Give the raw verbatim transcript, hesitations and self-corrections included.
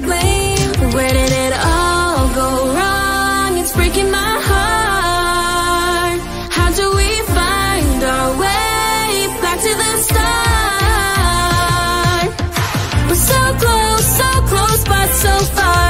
blame. Where did it all go wrong? It's breaking my heart. How do we find our way back to the start? We're so close, so close, but so far.